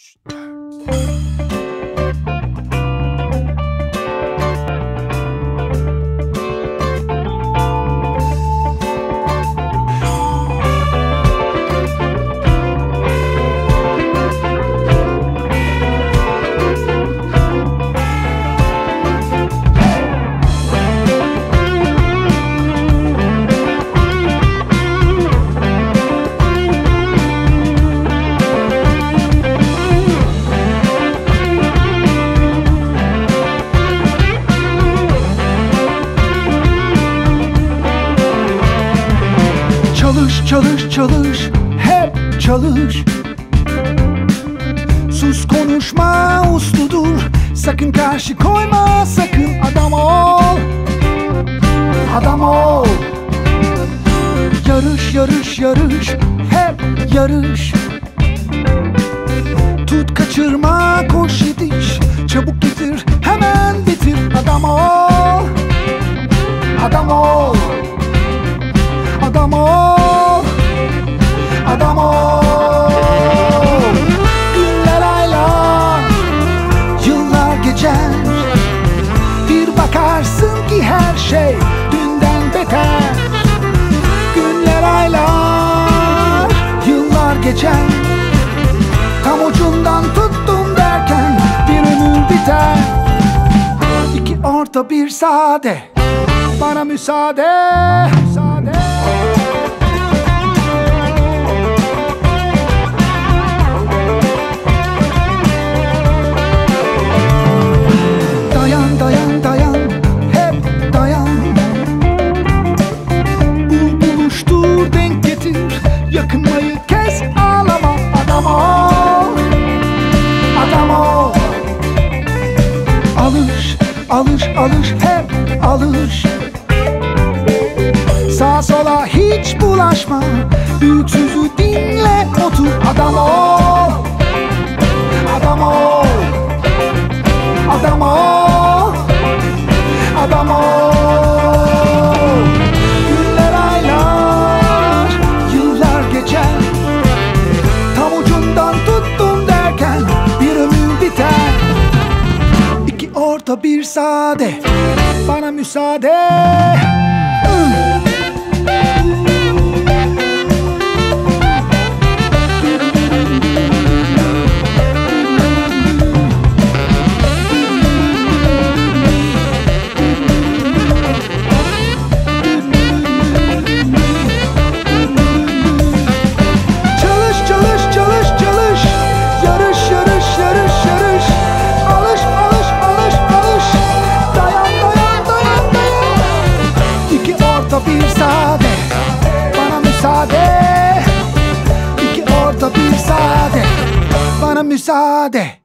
3, 4. Çalış, çalış, çalış, hep çalış. Sus, konuşma, uslu dur. Sakın karşı koyma, sakın adam ol. Adam ol. Yarış, yarış, yarış, hep yarış. Tut, kaçırma, koş, yetiş. Çabuk getir, hemen bitir. Adam ol. Adam ol. Adam ol. Adam ol. Günler, aylar, yıllar geçer. Bir bakarsın ki her şey dünden beter. Günler, aylar, yıllar geçer. Tam ucundan tuttum derken bir ömür biter. İki orta bir sade, bana müsaade. Dayan, dayan, dayan, hep dayan. Buluştur, denk getir. Yakınmayı kes, ağlama. Adam ol. Adam ol. Alış, alış, alış, hep alış. Sağa sola hiç bulaşma. Büyük sözü dinle, otur. Adam ol. Adam ol. Adam ol. Adam ol. Günler, aylar, yıllar geçer. Tam ucundan tuttum derken bir ömür biter. İki orta bir sade, bana müsaade. Bir sade, bana müsaade. İki orta bir sade, bana müsaade.